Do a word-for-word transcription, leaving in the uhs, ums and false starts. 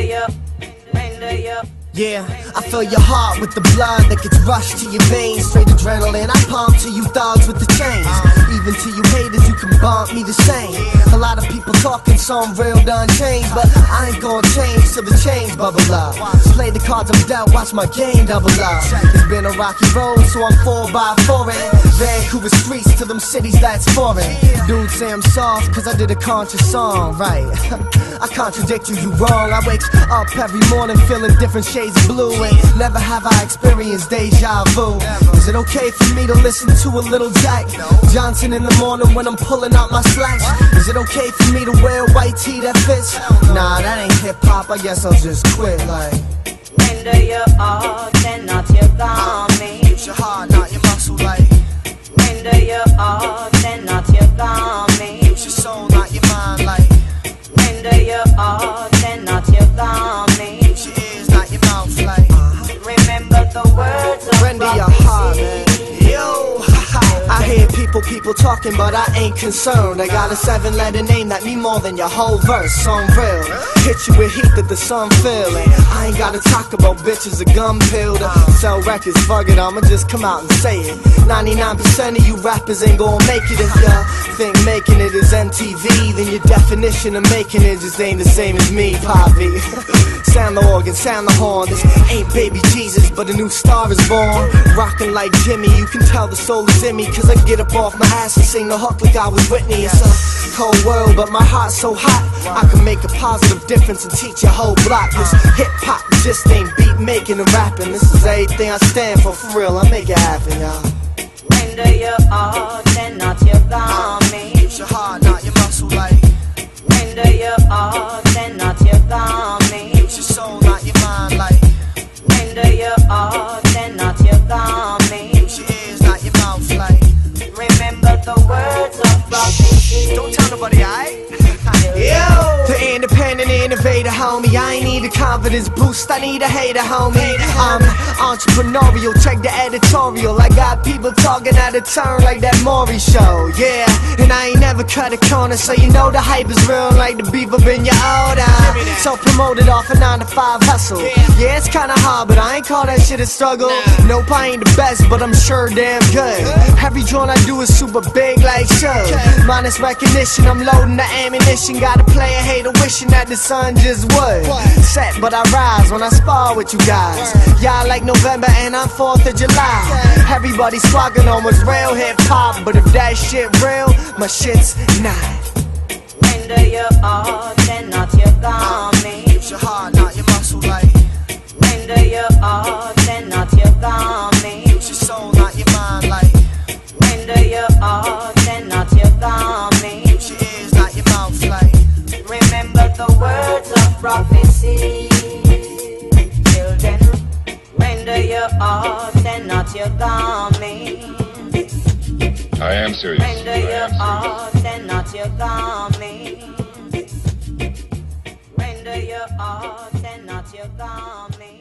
Render your, render your. Yeah, I fill your heart with the blood that gets rushed to your veins. Straight adrenaline, I pump to you thugs with the chains. Even to you haters, you can bump me the same. A lot of people talking, so I'm real done changed, but I ain't gonna change till the change bubble up. Play the cards I'm dealt, watch my game double up. It's been a rocky road, so I'm four by four in Vancouver streets to them cities that's foreign. Dudes say I'm soft, cause I did a conscious song, right? I contradict you, you wrong. I wake up every morning feeling different shades of blue, and never have I experienced deja vu. Is it okay for me to listen to a little Jack Johnson in the morning when I'm pulling out my slacks? Is it okay for me to wear a white tee that fits? Nah, that ain't hip-hop, I guess I'll just quit like. Render your art and not your garment. Use your heart, not your muscle like. Render your art and not your garment. Use your soul, not your mind like. Render your art and not your garment. Use your ears, not your mouth like. Remember the words of Render your heart, man. Yo, I hear people, people talking, but I ain't concerned. I got a seven-letter name that mean more than your whole verse. Song real, hit you with heat that the sun feel. And I ain't gotta talk about bitches or gun pill to sell records. Fuck it, I'ma just come out and say it. ninety-nine percent of you rappers ain't gonna make it. If ya think making it is M T V, then your definition of making it just ain't the same as me, Poppy. Sound the organ, sound the horn. This ain't baby Jesus, but a new star is born. Rockin' like Jimmy, you can tell the soul is in me, cause I get up off my ass and sing the hook like I was Whitney. It's a cold world, but my heart's so hot, I can make a positive difference and teach a whole block. This hip-hop just ain't beat making and rapping. This is everything I stand for, for real, I make it happen, y'all. Render your art and not your garment. Use your heart, not your muscle like. Render your art and not your garment. Use your soul, not your mind like. Render your art and not your garment. Use your ears, not your mouth like. Remember the words of prophecy. Don't tell nobody, aight? Yo! The independent innovator, homie. I ain't need a confidence boost, I need a hater, homie. I'm entrepreneurial, check the editorial. I got people talking out of turn like that Maury show, yeah. And I ain't never cut a corner, so you know the hype is real like the beef up in your order. Self-promoted off a nine to five hustle. Yeah, it's kinda hard, but I ain't call that shit a struggle. Nope, I ain't the best, but I'm sure damn good. Every joint I do is super big like Suge. Minus recognition, I'm loading the ammunition. Got a player hater wishing that the sun just would set, but I rise when I spar with you guys. Y'all like November and I'm fourth of July. Everybody squawking on what's real hip-hop, but if that shit real, my shit's not. Render your art and not your garment. Use your heart, not your muscle like. Render your art and not your garment. Use your soul, not your mind like. Render your art and not your garment. Use your ears, not your mouth like. Remember the words of prophecy. Children, render your art and not your garment. I am serious. Render your art and not your garment. Render your art and not your garment.